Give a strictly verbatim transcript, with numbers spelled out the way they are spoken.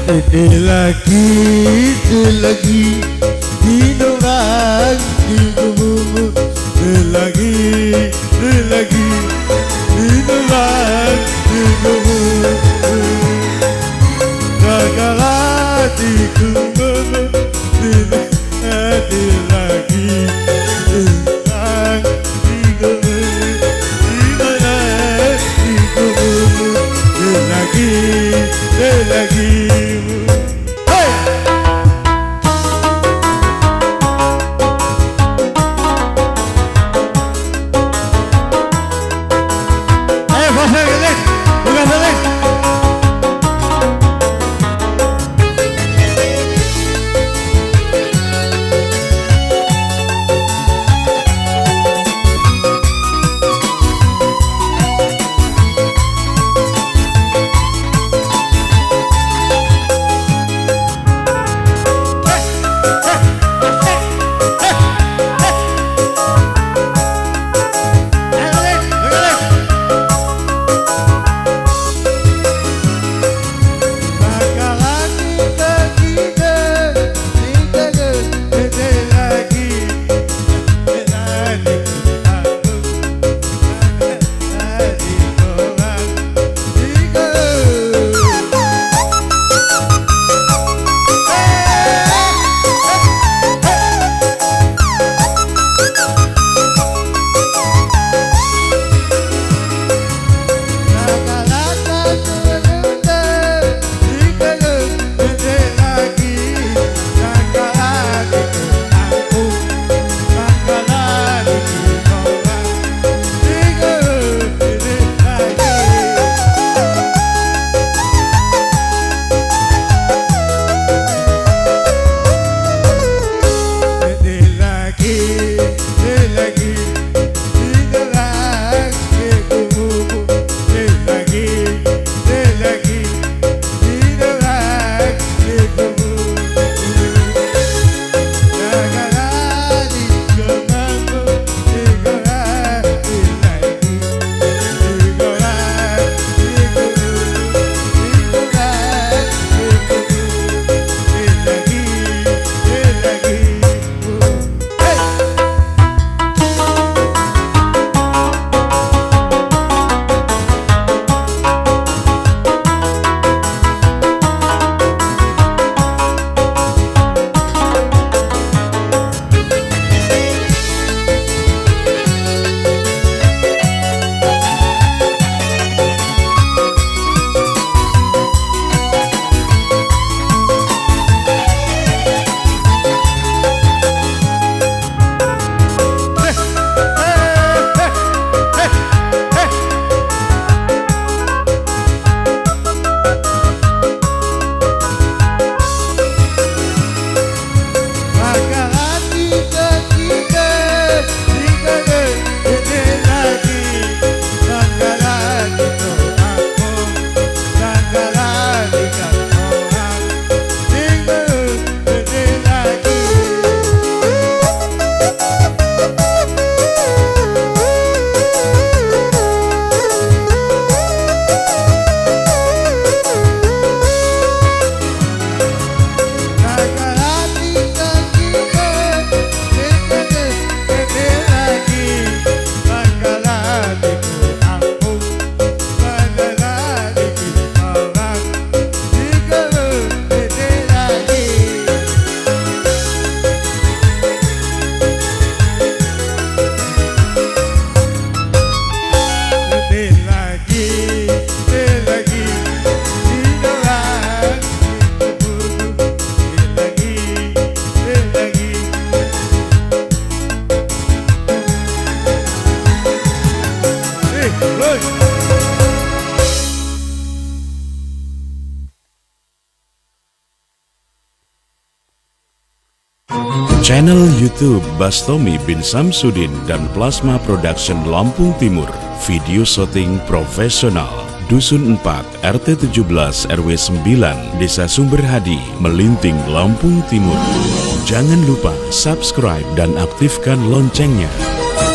Ini lagi, ini lagi Dinurang di tubuhmu. Ini lagi, ini lagi Dinurang di tubuhmu. Gagalah di tubuhmu. Ini lagi Dinurang di tubuhmu. Dinurang di tubuhmu. Ini lagi, ini lagi Channel YouTube Bastomi bin Samsudin dan Plasma Production Lampung Timur. Video syuting profesional. Dusun empat, R T tujuh belas, R W sembilan, Desa Sumberhadi, Melinting, Lampung Timur. Jangan lupa subscribe dan aktifkan loncengnya.